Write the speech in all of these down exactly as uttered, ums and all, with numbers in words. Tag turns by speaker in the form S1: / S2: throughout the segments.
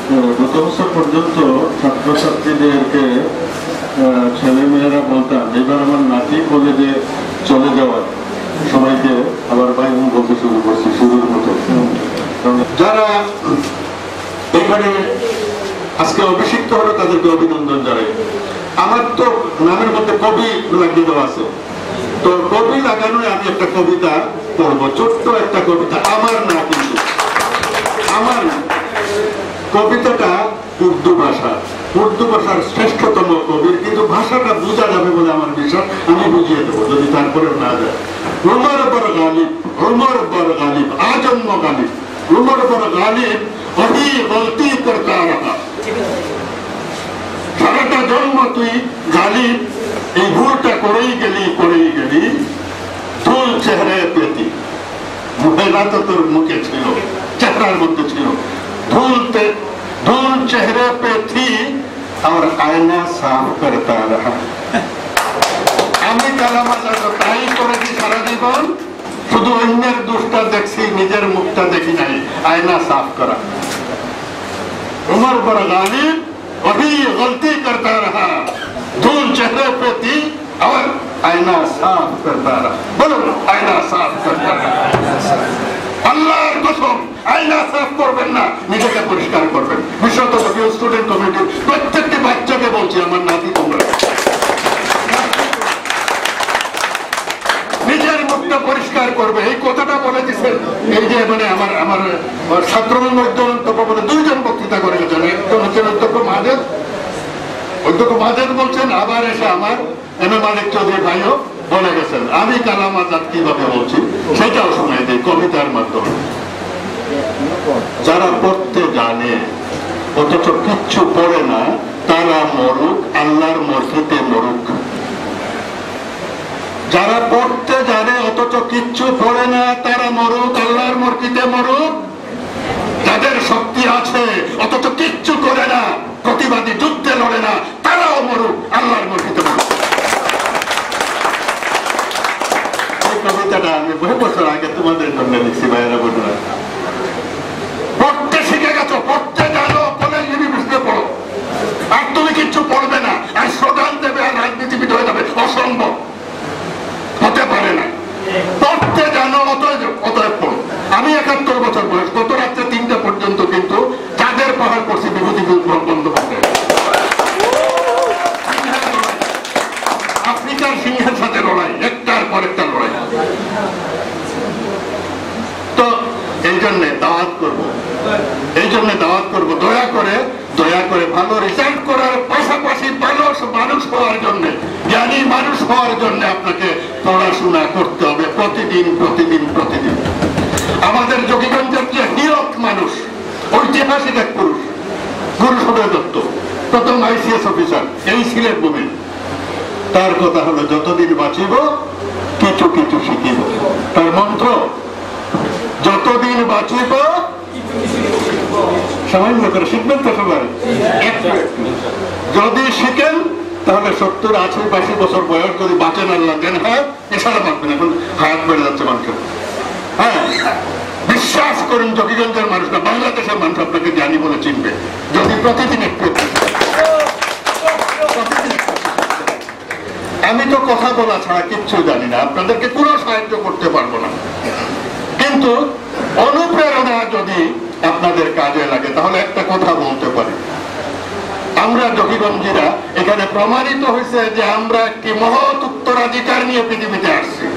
S1: গত বছর পর্যন্ত ছাত্রছাত্রীদেরকে ছেলেমেয়েরা বলতাম এবার আমার নাতি কলেজে চলে যাওয়ার সবাইকে আবার ভাই বলতে শুরু করছি শুরুর মতো। যারা এখানে আজকে অভিষিক্ত হলো তাদেরকে অভিনন্দন জানাই। আমার তো নামের মধ্যে কবি লাগিয়ে দেওয়া আছে, তো কবি লাগানো আমি একটা কবিতা পড়বো, ছোট্ট একটা কবিতা, আমার না কিন্তু আমার না। কবিতাটা উর্দু ভাষা, উর্দু ভাষার শ্রেষ্ঠতম কবির, কিন্তু ভাষাটা বোঝা যাবে বলে আমার বিশ্বাস, আমি বুঝিয়ে দেবো যদি তারপরে না যায়। উমর বর গালিব, উমর বর গালিব আজন্ম গালিব, উমর বর গালিব অহি গলতি করতা রাখা। সারাটা জন্ম তুই গালিব, এই ভুলটা করেই গেলি করেই গেলি। ধুল চেহারায় পেতি, মুখেরা তো তোর মুখে ছিল, চেহারার মধ্যে ছিল। ধুলতে ধুল চেহারা পে থি আর আয়না সাফ করতা রাহা। আমি কালাম আজাদ তাই করেছি সারা জীবন, শুধু অন্যের দোষটা দেখছি, নিজের মুখটা দেখি নাই। আয়না সাফ করা। उमर पर गालिब वही गलती करता रहा, धूल चेहरे पे थी और आईना साफ करता रहा। बोलो आईना साफ करता रहा। আল্লাহর কসম আয়না সাফ করবেন না, নিজেকে পরিষ্কার করবেন। বিশেষত স্টুডেন্ট কমিটির প্রত্যেকটি বাচ্চাকে বলছি, আমার নাতি তোমরা নিজের মুখটা পরিষ্কার করবে। এই কথাটা বলে দিচ্ছেন এই যে মানে আমার আমার ছাত্রবৃন্দ বলে দুইজন বক্তৃতা করে গেছেন। একজন হচ্ছেন অধ্যক্ষ মাহাজেদ, অধ্যক্ষ মাহাজেদ বলছেন, আবার এসে আমার এম এ মালিক চৌধুরী ভাইও বলে গেছেন। আমি কালাম আজাদ কিভাবে বলছি সেটাও শোনাই দিই কবিতার মাধ্যমে। যারা পড়তে জানে অথচ কিচ্ছু পড়ে না, তারা মরুক, আল্লাহর মসজিদে মরুক। যারা পড়তে জানে অথচ কিচ্ছু পড়ে না, তারা মরুক, আল্লাহর মসজিদে মরুক। যাদের শক্তি আছে অথচ কিচ্ছু করে না, প্রতিবাদী যুদ্ধে লড়ে না, তারাও মরুক, আল্লাহর মসজিদে মরুক। এই কবিতাটা আমি বহু বছর আগে তোমাদের জন্য লিখছি ভাইয়েরা বোনেরা। পড়তে শিখে গেছো, পড়তে জানো, কলেজ ইউনিভার্সিটিতে পড়ো, আর তুমি কিচ্ছু পড়বে না, আর স্লোগান দেবে আর রাজনীতিবিদ হয়ে যাবে, অসম্ভব, হতে পারে না। পড়তে জানো, অতএব অতএব পড়ো। আমি একাত্তর বছর বয়স, গত রাত্রে তিনটা পর্যন্ত কিন্তু চাঁদের পাহাড় করছি বিভূতি বন্দ্যোপাধ্যায়। আফ্রিকার সিংহের সাথে লড়াই, একটার পর একটা লড়াই। তো এই জন্যে দাওয়াত করবো, এই জন্য দাওয়াত করবো, দয়া করে দয়া করে ভালো রেজাল্ট করার পাশাপাশি মানুষ মানুষ হওয়ার জন্য, জ্ঞানী মানুষ হওয়ার জন্য আপনাকে পড়াশোনা করতে হবে প্রতিদিন প্রতিদিন প্রতিদিন। আমাদের যোগীগঞ্জের যে হীরক মানুষ, ঐতিহাসিক এক পুরুষ, গুরু সদয় দত্ত, প্রথম আইসিএস অফিসার এই সিলেট ভূমি, তার কথা হলো যতদিন বাঁচিব কিছু কিছু শিখিব। তার মন্ত্র যতদিন বাঁচিব সামান্য করে শিখবেন তো সবাই। যদি শিখেন তাহলে সত্তর আশি বাইশ বছর বয়স যদি বাঁচেন আল্লাহ দেন, হ্যাঁ এছাড়া বাঁচবেন। এখন হায়াত বেড়ে যাচ্ছে মানুষের। হ্যাঁ বিশ্বাস করুন, যোগীগঞ্জের মানুষরা, বাংলাদেশের মানুষ আপনাকে জ্ঞানী বলে চিনবে যদি প্রতিদিন একটু। আমি তো কথা বলা ছাড়া কিচ্ছু জানি না, আপনাদেরকে কোনো সাহায্য করতে পারবো না, কিন্তু অনুপ্রেরণা যদি আপনাদের কাজে লাগে তাহলে একটা কথা বলতে পারি। আমরা যোগীগঞ্জীরা এখানে প্রমাণিত হয়েছে যে আমরা একটি মহৎ উত্তরাধিকার নিয়ে পৃথিবীতে আসছি।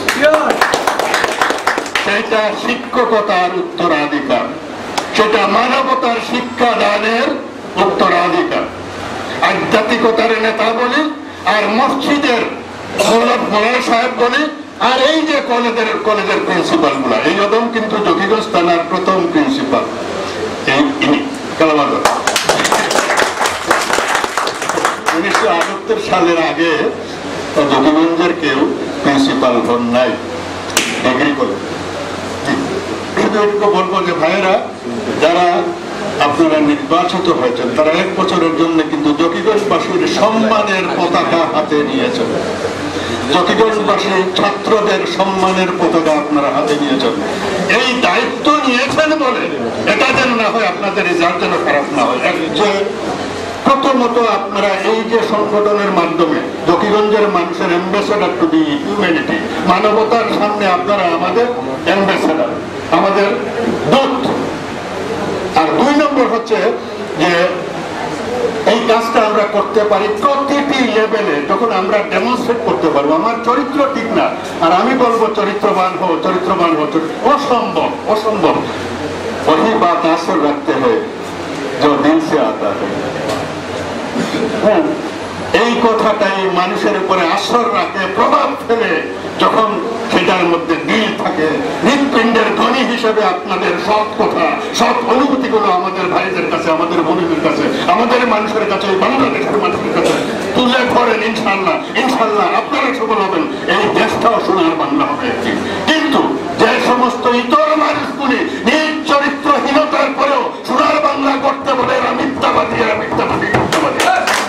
S1: সেটা শিক্ষকতার উত্তরাধিকার, সেটা মানবতার শিক্ষা দানের উত্তরাধিকার, আধ্যাত্মিকতার নেতা বলি, আর মসজিদের মৌলানা সাহেব বলি, আর এই যে কলেজের কলেজের প্রিন্সিপাল গুলা, এই রকম কিন্তু যোগীগঞ্জ থানার প্রথম প্রিন্সিপাল এই ইনি কালাম আজাদ। উনিশশো আটাত্তর সালের আগে যোগীগঞ্জের কেউ প্রিন্সিপাল হন নাই ডিগ্রি করে। শুধু একটু বলবো যে ভাইয়েরা, যারা আপনারা নির্বাচিত হয়েছেন তারা এক বছরের জন্য কিন্তু যোগীগঞ্জবাসীর সম্মানের পতাকা হাতে নিয়েছেন। যোগীগঞ্জবাসী ছাত্রদের সম্মানের পতাকা আপনারা হাতে নিয়েছেন। এই দায়িত্ব নিয়েছেন বলে এটা যেন না হয়, আপনাদের রেজাল্ট যেন খারাপ না হয়। প্রথমত আপনারা এই যে সংগঠনের মাধ্যমে জকিগঞ্জের মানুষের অ্যাম্বাসেডার টু দি হিউম্যানিটি, মানবতার সামনে আপনারা আমাদের অ্যাম্বাসেডার, আমাদের দূত। আর দুই নম্বর হচ্ছে যে এই কাজটা আমরা করতে পারি প্রতিটি লেভেলে, যখন আমরা ডেমনস্ট্রেট করতে পারবো আমার চরিত্র ঠিক না আর আমি বলবো চরিত্রবান হো চরিত্রবান হো, অসম্ভব অসম্ভব। वही बात असर रखते हैं जो दिल से आता है। এই কথাটাই মানুষের উপরে আসর রাখে, প্রভাব ফেলে, যখন সেটার মধ্যে দিল থাকে। হৃৎপিণ্ডের ধ্বনি হিসেবে আপনাদের সব কথা, সব অনুভূতিগুলো আমাদের ভাইদের কাছে, আমাদের বোনদের কাছে, আমাদের মানুষের কাছে, বাংলাদেশের মানুষের কাছে তুলে ধরেন। ইনশাল্লাহ ইনশাল্লাহ আপনারা সফল হবেন, এই দেশটাও সোনার বাংলা হবে একদিন। কিন্তু যে সমস্ত ইতর মানুষগুলি নিজ চরিত্রহীনতার পরেও সোনার বাংলা করতে বলে এরা মিথ্যাবাদী, এরা মিথ্যাবাদী মিথ্যাবাদী।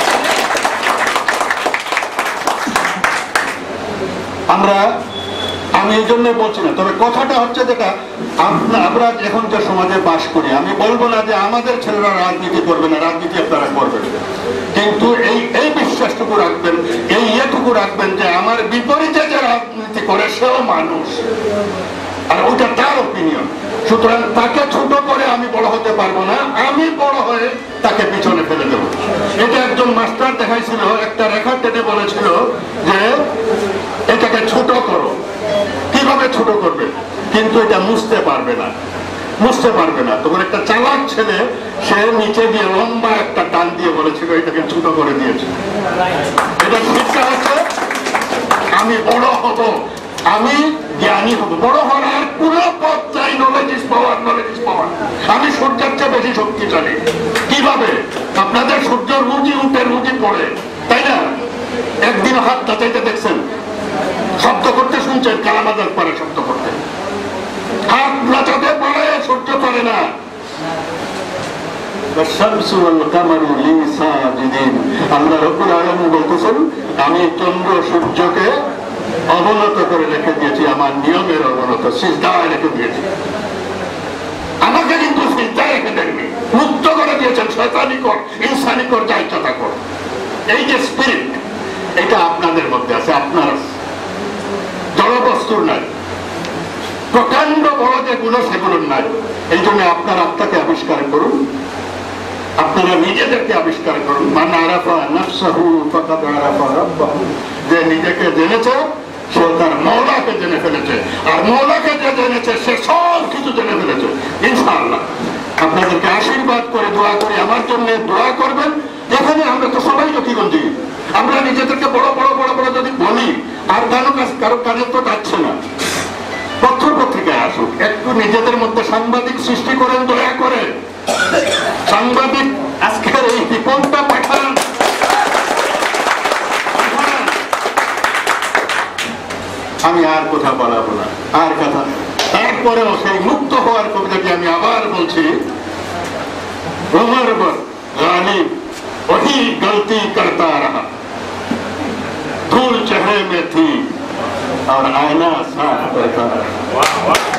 S1: আমরা আমি এই জন্য বলছি না, তবে কথাটা হচ্ছে যেটা আমরা এখন যে সমাজে বাস করি, আমি বলবো না যে আমাদের ছেলেরা রাজনীতি করবে না, রাজনীতি আপনারা করবেন, কিন্তু এই এই বিশ্বাসটুকু রাখবেন, এই ইয়েটুকু রাখবেন যে আমার বিপরীতে যে রাজনীতি করে সেও মানুষ, আর ওটা তার ওপিনিয়ন। সুতরাং তাকে ছোট করে আমি বড় হতে পারবো না, আমি বড় হয়ে তাকে পিছনে ফেলে দেবো। এটা একজন মাস্টার দেখাইছিল, একটা রেখা টেনে বলেছিল যে এটাকে ছোট করো। কিভাবে ছোট করবে? কিন্তু এটা মুছতে পারবে না, মুছতে পারবে না। তখন একটা চালাক ছেলে সে নিচে দিয়ে লম্বা একটা টান দিয়ে বলেছিল এটাকে ছোট করে দিয়েছে। এটা শিক্ষা হচ্ছে আমি বড় হব, আমি জ্ঞানী হব। বড় হওয়ার আর পুরো পথ চাই, knowledge is power, knowledge is power. আমি সূর্যের চেয়ে বেশি শক্তিশালী। কিভাবে? আপনাদের সূর্য রুজি উঠে রুজি পড়ে, তাই না? একদিন হাত চাচাইতে দেখছেন, শব্দ করতে শুনছেন, কালামাজার পরে শব্দ করতে, হাত নাচাতে পারে, সূর্য পারে না। আল্লাহ রাব্বুল আলামিন বলতেছেন আমি চন্দ্র সূর্যকে অবনত করে রেখে দিয়েছি, আমার নিয়মের অবনত, সিজদায় রেখে দিয়েছি। আমাকে কিন্তু সিজদায় রেখে দেননি, মুক্ত করে দিয়েছেন। শয়তানি কর, ইনসানি কর, যা ইচ্ছা তা কর। এই যে স্পিরিট, এটা আপনাদের মধ্যে আছে, আপনার জড়বস্তুর নাই, প্রকাণ্ড বড় যেগুলো সেগুলোর নাই। এই জন্য আপনার আত্মাকে আবিষ্কার করুন, আপনারা নিজেদেরকে আবিষ্কার করুন। মান আরাফা নাফসাহু ফাকাদ আরাফা রাব্বাহু, যে নিজেকে জেনেছে সে তার মওলাকে জেনে ফেলেছে, আর মওলাকে যে জেনেছে সে সব কিছু জেনে ফেলেছে। ইনশাআল্লাহ আপনাদেরকে আশীর্বাদ করে দোয়া করি, আমার জন্য দোয়া করবেন। এখানে আমরা তো সবাই জকিগঞ্জি, আমরা নিজেদেরকে বড় বড় বড় বড় যদি বলি, আর কারো কাছে কারো কাজে তো যাচ্ছে না। পত্র পত্রিকায় আসুক, একটু নিজেদের মধ্যে সাংবাদিক সৃষ্টি করেন, দয়া করে সাংবাদিক আজকের এই রিপোর্টটা পাঠান। আমি আর কথা বলাবো না, আর কথা। তারপরেও সেই মুক্ত হওয়ার কবিতাটি আমি আবার বলছি, উমর গালিব वही गलती करता रहा, धूल चेहरे में थी और आईना साफ करता रहा।